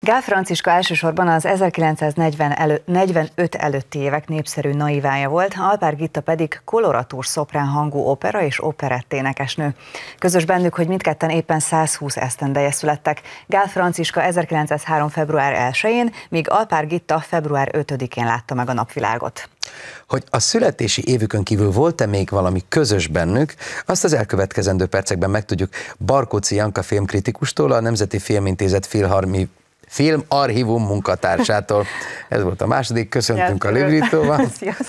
Gál Franciska elsősorban az 1945 előtti évek népszerű naivája volt, Alpár Gitta pedig koloratúr szoprán hangú opera és operett énekesnő. Közös bennük, hogy mindketten éppen 120 esztendeje születtek. Gál Franciska 1903. február 1-én, míg Alpár Gitta február 5-én látta meg a napvilágot. Hogy a születési évükön kívül volt-e még valami közös bennük, azt az elkövetkezendő percekben megtudjuk Barkóczy Janka filmkritikustól, a Nemzeti Filmintézet Filmarchívum munkatársától. Ez volt a második, köszöntünk a Livrítóval.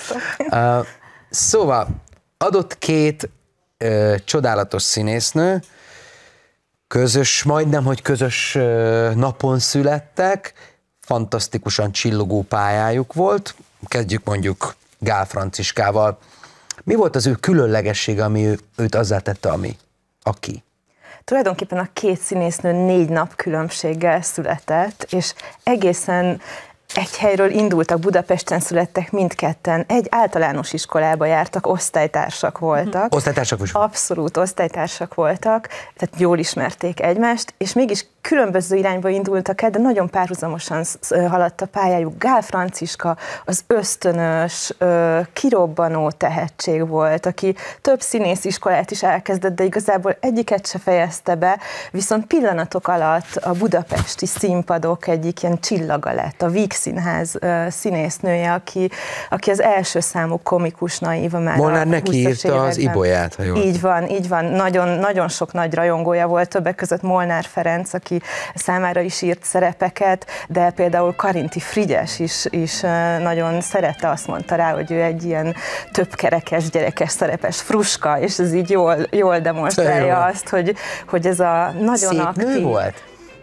Szóval adott két csodálatos színésznő, majdnem, hogy közös napon születtek, fantasztikusan csillogó pályájuk volt. Kezdjük mondjuk Gál Franciskával. Mi volt az ő különlegessége, ami őt azzá tette, aki? Tulajdonképpen a két színésznő 4 nap különbséggel született, és egészen egy helyről indultak, Budapesten születtek mindketten, egy általános iskolába jártak, osztálytársak voltak. Osztálytársak is? Abszolút osztálytársak voltak, tehát jól ismerték egymást, és mégis különböző irányba indultak el, de nagyon párhuzamosan haladt a pályájuk. Gál Franciska az ösztönös, kirobbanó tehetség volt, aki több színésziskolát is elkezdett, de igazából egyiket se fejezte be, viszont pillanatok alatt a budapesti színpadok egyik ilyen csillaga lett, a Víg Színház színésznője, aki az első számú komikus naiva már Molnár neki írta az Ibolyát, ha jól. Így van, nagyon sok nagy rajongója volt, többek között Molnár Ferenc, aki számára is írt szerepeket, de például Karinti Frigyes is nagyon szerette, azt mondta rá, hogy ő egy ilyen többkerekes, gyerekes szerepes fruska, és ez így jól demonstrálja azt, hogy ez a nagyon szép aktív... nő volt?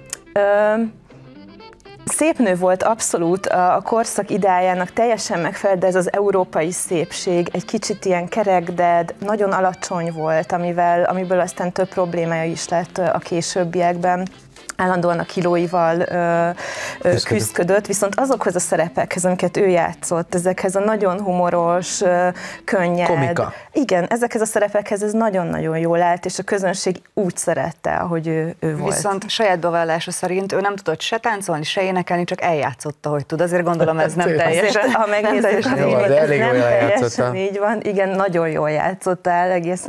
Szép nő volt, abszolút, a korszak ideájának teljesen megfelelt, de ez az európai szépség, egy kicsit ilyen kerekded, nagyon alacsony volt, amiből aztán több problémája is lett a későbbiekben. Állandóan a kilóival küzdködött, viszont azokhoz a szerepekhez, amiket ő játszott, ezekhez a nagyon humoros, könnyed... Komika. Igen, ezekhez a szerepekhez ez nagyon-nagyon jól állt, és a közönség úgy szerette, ahogy ő volt. Viszont saját bevallása szerint ő nem tudott se táncolni, se énekelni, csak eljátszotta, hogy tud. Azért gondolom ez nem teljesen. Azért, ha megnézzük, ez nem teljesen így van. Igen, nagyon jól játszott el,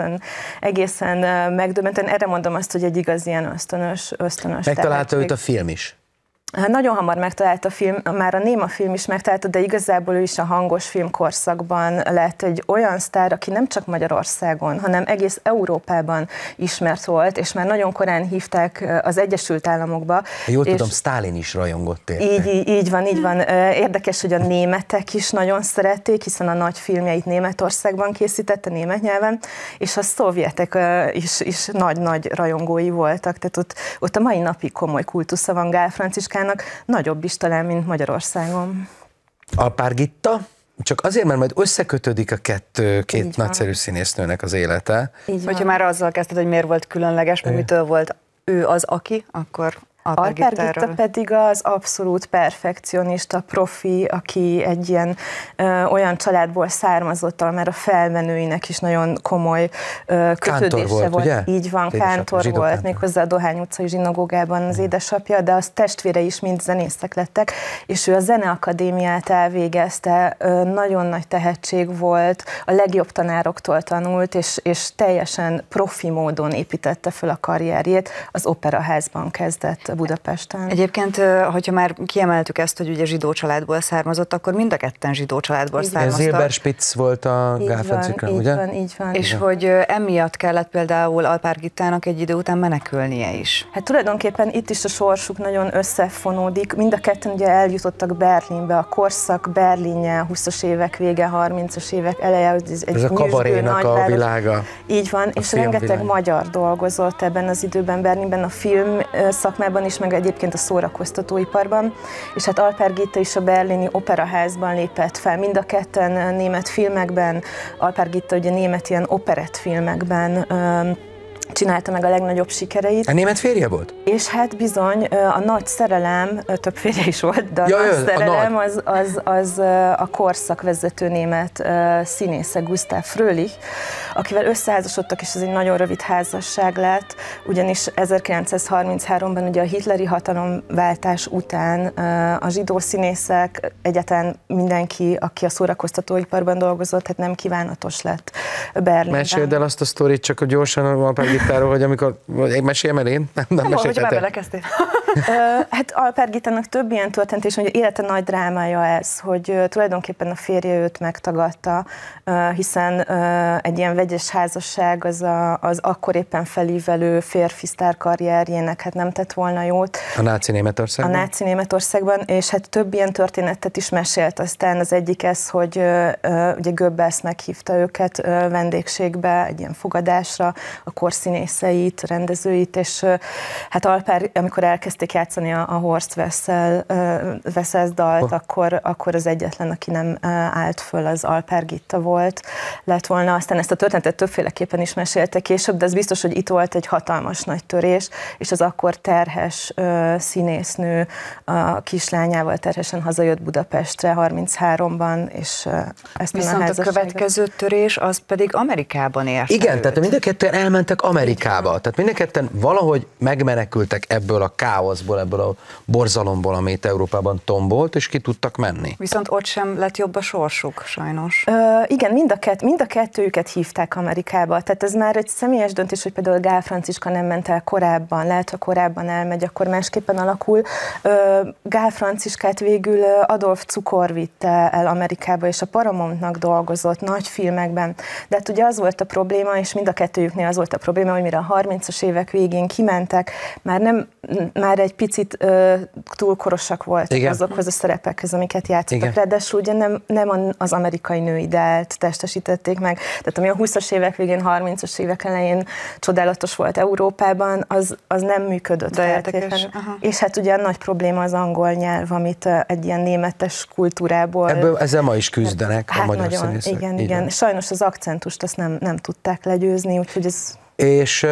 egészen megdöbbentően. Erre mondom azt, hogy egy igaz ilyen ösztönös megtalálta őt a film is? Nagyon hamar megtalálta a film, már a néma film is megtalálta, de igazából ő is a hangos film korszakban lett egy olyan sztár, aki nem csak Magyarországon, hanem egész Európában ismert volt, és már nagyon korán hívták az Egyesült Államokba. Jól tudom, Sztálin is rajongott érte. Így van. Érdekes, hogy a németek is nagyon szerették, hiszen a nagy filmjeit Németországban készítette, német nyelven, és a szovjetek is nagy rajongói voltak, tehát ott a mai napig komoly kultusza van Gál Franciskának, nagyobb is talán, mint Magyarországon. Alpár Gitta, csak azért, mert majd összekötődik a két nagyszerű színésznőnek az élete. Hogyha már azzal kezdted, hogy miért volt különleges, mert mitől volt ő az aki, akkor Alpár Gitta pedig az abszolút perfekcionista profi, aki egy ilyen olyan családból származott, ahol már a felmenőinek is nagyon komoly kötődése volt. Ugye? Így van, kántor volt, méghozzá a Dohány utcai zsinagógában az édesapja, de az testvére is mind zenészek lettek, és ő a Zeneakadémiát elvégezte, nagyon nagy tehetség volt, a legjobb tanároktól tanult, és teljesen profi módon építette fel a karrierjét, az Operaházban kezdett Budapesten. Egyébként, hogyha már kiemeltük ezt, hogy ugye zsidó családból származott, akkor mind a ketten zsidó családból származtak. Zilber Spitz volt a Gál Franciska, ugye? Így van. És hogy emiatt kellett például Alpár Gittának egy idő után menekülnie is. Hát tulajdonképpen itt is a sorsuk nagyon összefonódik. Mind a ketten ugye eljutottak Berlinbe, a korszak Berlinje, 20-as évek vége, 30-as évek eleje. Ez a kabarénak a világa. Így van, és rengeteg magyar dolgozott ebben az időben Berlinben, a film szakmában is, meg egyébként a szórakoztatóiparban, és hát Alpár Gitta is a berlini Operaházban lépett fel, mind a ketten német filmekben, Alpár Gitta ugye német ilyen operett filmekben csinálta meg a legnagyobb sikereit. A német férje volt? És hát bizony, a nagy szerelem, több férje is volt, de a nagy szerelem az a korszakvezető német színésze Gustav Fröhlich, akivel összeházasodtak, és ez egy nagyon rövid házasság lett, ugyanis 1933-ban ugye a hitleri hatalomváltás után a zsidó színészek, egyáltalán mindenki, aki a szórakoztatóiparban dolgozott, tehát nem kívánatos lett Berlinben. Meséld el azt a sztorit, csak gyorsan Alper-Gittáról, hogy amikor... Meséljem el én? Nem hogy már belekezdtél. Hát Alper-Gittának több ilyen történt, és hogy élete nagy drámája ez, hogy tulajdonképpen a férje őt megtagadta, hiszen egy ilyen vegyes házasság az akkor éppen felívelő férfi sztár karrierjének hát nem tett volna jót. A náci Németországban? A náci Németországban, és hát több ilyen történetet is mesélt. Aztán az egyik ez, hogy ugye Goebbels meghívta őket vendégségbe, egy ilyen fogadásra, a korszínészeit, rendezőit, és hát Alper, amikor elkezdték játszani a Horst Wessels dalt, akkor az egyetlen, aki nem állt föl, az Alper-Gitta volt, lett volna. Aztán ezt a történetet többféleképpen is mesélte később, de ez biztos, hogy itt volt egy hatalmas nagy törés, és az akkor terhes színésznő a kislányával terhesen hazajött Budapestre 33-ban, és ezt viszont a következő törés az pedig Amerikában ért. Igen, tehát mind a ketten elmentek Amerikába. Tehát mind a ketten valahogy megmenekültek ebből a káoszból, ebből a borzalomból, amit Európában tombolt, és ki tudtak menni. Viszont ott sem lett jobb a sorsuk, sajnos. Igen, mind a kettőjüket hívták Amerikába. Tehát ez már egy személyes döntés, hogy például Gál Franciska nem ment el korábban. Lehet, ha korábban elmegy, akkor másképpen alakul. Gál Franciskát végül Adolf Cukor vitte el Amerikába, és a Paramountnak dolgozott nagy filmekben. De hát ugye az volt a probléma, és mind a kettőjüknél az volt a probléma, hogy mire a 30-as évek végén kimentek, már egy picit túl korosak voltak azokhoz a szerepekhez, amiket játszottak. Ráadásul ugye nem az amerikai nőideált testesítették meg. Tehát ami a 20-as évek végén, 30-as évek elején csodálatos volt Európában, az nem működött feltétlenül. És hát ugye a nagy probléma az angol nyelv, amit egy ilyen németes kultúrából... Ezzel ma is küzdenek hát a magyar nagyon, színészek. Igen. Sajnos az akcentust azt nem tudták legyőzni, úgyhogy ez... És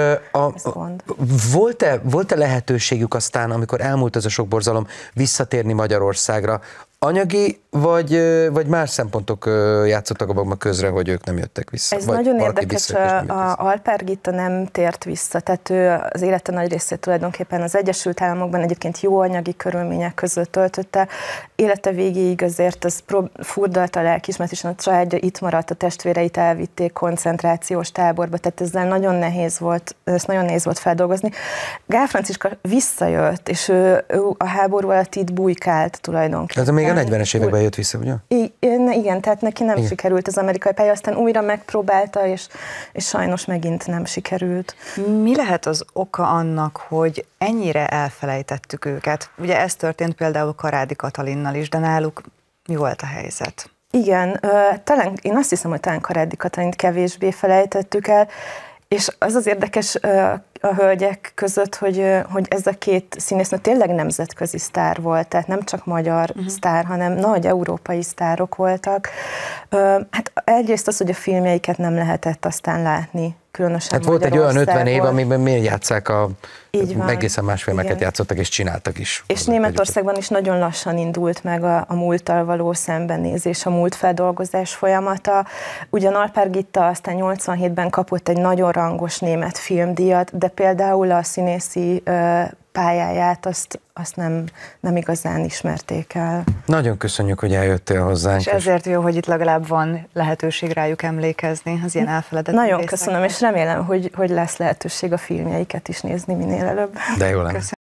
volt-e lehetőségük aztán, amikor elmúlt ez a sok borzalom, visszatérni Magyarországra? Anyagi, vagy más szempontok játszottak abban közre, hogy ők nem jöttek vissza? Ez nagyon érdekes, Alper-Gitta nem tért vissza, tehát ő az élete nagy részét tulajdonképpen az Egyesült Államokban egyébként jó anyagi körülmények között töltötte. Élete végéig azért az furdalta a lelkiismeret, és a családja itt maradt, a testvéreit elvitték koncentrációs táborba, tehát ezzel nagyon nehéz volt feldolgozni. Gál Franciska visszajött, és ő a háború alatt itt bujkált tulajdonképpen. Ez még a 40-es években jött vissza, ugye? Igen, tehát neki nem sikerült az amerikai pálya, aztán újra megpróbálta, és sajnos megint nem sikerült. Mi lehet az oka annak, hogy ennyire elfelejtettük őket? Ugye ez történt például Karádi Katalinnal is, de náluk mi volt a helyzet? Igen, talán, én azt hiszem, hogy talán Karádi Katalint kevésbé felejtettük el, és az az érdekes a hölgyek között, hogy ez a két színésznő tényleg nemzetközi sztár volt, tehát nem csak magyar sztár, hanem nagy európai sztárok voltak. Hát egyrészt az, hogy a filmjeiket nem lehetett aztán látni, különösen hát volt egy olyan 50 év, amiben miért játsszák egészen más filmeket játszottak és csináltak is. És Németországban is nagyon lassan indult meg a múlttal való szembenézés, a múltfeldolgozás folyamata. Ugyan Alper-Gitta aztán 87-ben kapott egy nagyon rangos német filmdíjat, de például a színészi pályáját azt nem igazán ismerték el. Nagyon köszönjük, hogy eljöttél hozzánk. És ezért jó, hogy itt legalább van lehetőség rájuk emlékezni, az ilyen elfeledett. Nagyon köszönöm, és remélem, hogy lesz lehetőség a filmjeiket is nézni minél előbb. De jó lenne.